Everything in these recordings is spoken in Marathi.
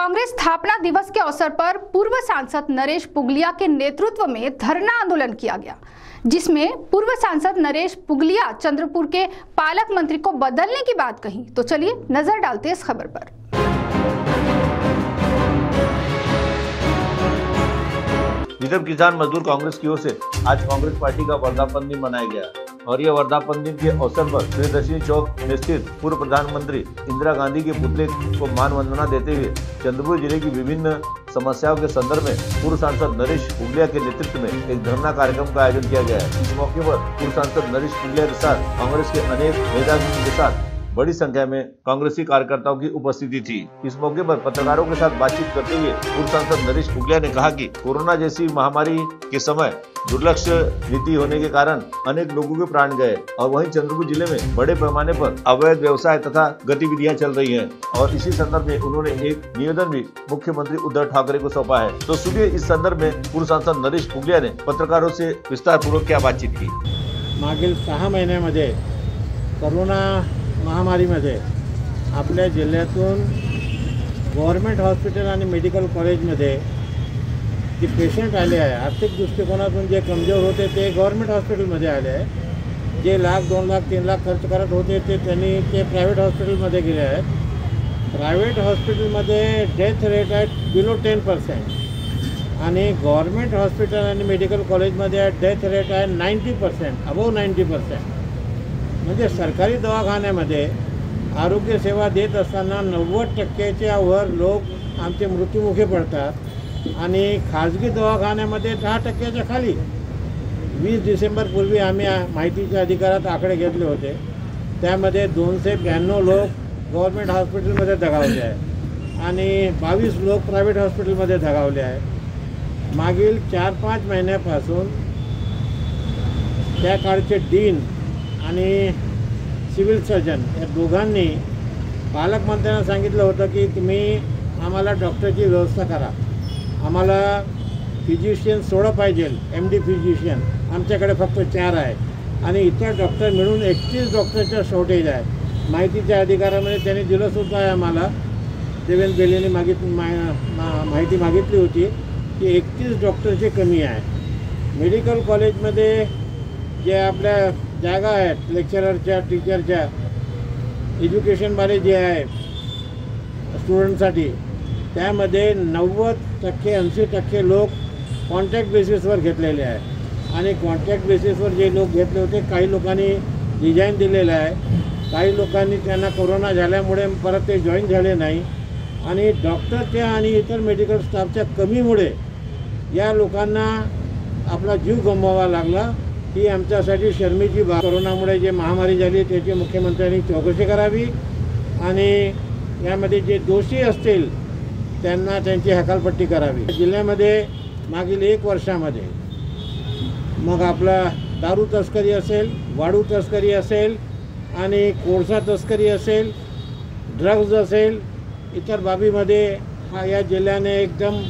कांग्रेस स्थापना दिवस के अवसर पर पूर्व सांसद नरेश पुगलिया के नेतृत्व में धरना आंदोलन किया गया, जिसमें पूर्व सांसद नरेश पुगलिया चंद्रपुर के पालक मंत्री को बदलने की बात कही। तो चलिए नजर डालते हैं इस खबर पर। विदर्भ किसान मजदूर कांग्रेस की ओर से आज कांग्रेस पार्टी का वर्धापन दिन मनाया गया और यह वर्धापन दिन के अवसर पर प्रियदर्शनी चौक में स्थित पूर्व प्रधानमंत्री इंदिरा गांधी के पुतले को मान वंदना देते हुए चंद्रपुर जिले की विभिन्न समस्याओं के संदर्भ में पूर्व सांसद नरेश पुगलिया के नेतृत्व में एक धरना कार्यक्रम का आयोजन किया गया है। इस मौके पर पूर्व सांसद नरेश पुगलिया के साथ कांग्रेस के अनेक नेताओं के साथ बड़ी संख्या में कांग्रेसी कार्यकर्ताओं की उपस्थिति थी। इस मौके पर पत्रकारों के साथ बातचीत करते हुए पूर्व सांसद नरेश पुगलिया ने कहा कि कोरोना जैसी महामारी के समय दुर्लक्ष्य नीति होने के कारण अनेक लोगों के प्राण गए और वहीं चंद्रपुर जिले में बड़े पैमाने पर अवैध व्यवसाय तथा गतिविधियां चल रही हैं और इसी संदर्भ में उन्होंने एक निवेदन भी मुख्यमंत्री उद्धव ठाकरे को सौंपा है। तो सुनिए इस संदर्भ में पूर्व सांसद नरेश पुगलिया ने पत्रकारों से विस्तार पूर्वक क्या बातचीत की। मागील 6 महिन्यामध्ये कोरोना महामारीमध्ये आपल्या जिल्ह्यातून गव्हर्नमेंट हॉस्पिटल आणि मेडिकल कॉलेजमध्ये जे पेशंट आले आहे, आर्थिक दृष्टिकोनातून जे कमजोर होते ते गव्हर्नमेंट हॉस्पिटलमध्ये आले आहे। जे लाख 2 लाख 3 लाख खर्च करत होते ते प्रायव्हेट हॉस्पिटलमध्ये गेले आहेत। प्रायव्हेट हॉस्पिटलमध्ये डेथ रेट आहे बिलो 10% आणि गव्हर्नमेंट हॉस्पिटल आणि मेडिकल कॉलेजमध्ये डेथ रेट आहे 90%, अबव 90%। म्हणजे सरकारी दवाखान्यामध्ये आरोग्य सेवा देत असताना 90%च्या वर लोक आमचे मृत्युमुखी पडतात आणि खाजगी दवाखान्यामध्ये 10%च्या खाली। 20 डिसेंबरपूर्वी आम्ही माहितीच्या अधिकारात आकडे घेतले होते, त्यामध्ये 292 लोक गव्हर्नमेंट हॉस्पिटलमध्ये दगावले आहे आणि 22 लोक प्रायव्हेट हॉस्पिटलमध्ये दगावले आहे। मागील 4-5 महिन्यापासून त्या काळचे डीन आणि सिव्हिल सर्जन या दोघांनी पालकमंत्र्यांना सांगितलं होतं की तुम्ही आम्हाला डॉक्टरची व्यवस्था करा, आम्हाला फिजिशियन 16 पाहिजे, MD फिजिशियन आमच्याकडे फक्त 4 आहे आणि इतर डॉक्टर मिळून 31 डॉक्टरचा शॉर्टेज आहे। माहितीच्या अधिकारामध्ये त्यांनी दिलंसुद्धा आहे आम्हाला। देवेंद्र बेलेने माहिती मागितली होती की 31 डॉक्टरची कमी आहे। मेडिकल कॉलेजमध्ये जे आपल्या जागा आहेत लेक्चररच्या, टीचरच्या, एज्युकेशनवाले जे आहे स्टुडंटसाठी, त्यामध्ये 90% 80% लोक कॉन्ट्रॅक्ट बेसिसवर घेतलेले आहे आणि कॉन्ट्रॅक्ट बेसिसवर जे लोक घेतले होते काही लोकांनी रिजाईन दिलेलं आहे, काही लोकांनी त्यांना कोरोना झाल्यामुळे परत ते जॉईन झाले नाही आणि डॉक्टरच्या आणि इतर मेडिकल स्टाफच्या कमीमुळे या लोकांना आपला जीव गमवावा लागला। ही आमच्यासाठी शर्मेची बाब। कोरोनामुळे जे महामारी झाली त्याची मुख्यमंत्र्यांनी चौकशी करावी आणि यामध्ये जे दोषी असतील त्यांना त्यांची हकालपट्टी करावी। जिल्ह्यामध्ये मागील 1 वर्षामध्ये मग आपला दारू तस्करी असेल, वाळू तस्करी असेल आणि कोळसा तस्करी असेल, ड्रग्ज असेल, इतर बाबीमध्ये या जिल्ह्याने एकदम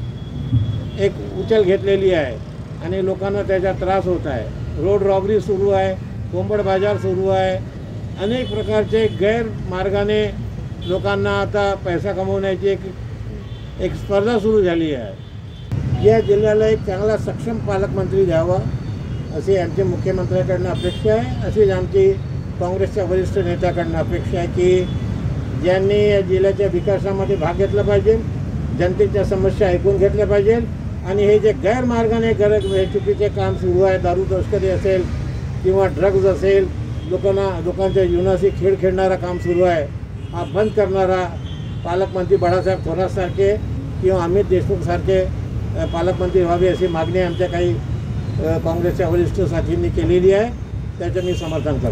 एक उचल घेतलेली आहे आणि लोकांना त्याचा त्रास होत आहे। रोड रॉबरी सुरू आहे, कोंबड बाजार सुरू आहे, अनेक प्रकारचे गैरमार्गाने लोकांना आता पैसा कमवण्याची एक स्पर्धा सुरू झाली आहे। या जिल्ह्याला एक चांगला सक्षम पालकमंत्री द्यावा अशी आमच्या मुख्यमंत्र्यांकडून अपेक्षा आहे। अशीच आमची काँग्रेसच्या वरिष्ठ नेत्याकडून अपेक्षा आहे की ज्यांनी या जिल्ह्याच्या विकासामध्ये भाग घेतला पाहिजे, जनतेच्या समस्या ऐकून घेतल्या पाहिजे आणि हे जे गैरमार्गाने चुकीचे काम सुरू आहे, दारू तस्करी असेल किंवा ड्रग्ज असेल, लोकांच्या जीवनाशी खेळ खेळणारा काम सुरू आहे, हा बंद करणारा पालकमंत्री बाळासाहेब थोरातसारखे किंवा अमित देशमुखसारखे पालकमंत्री व्हावे अशी मागणी आमच्या काही काँग्रेसच्या वरिष्ठ साथींनी केलेली आहे, त्याचं मी समर्थन करतो।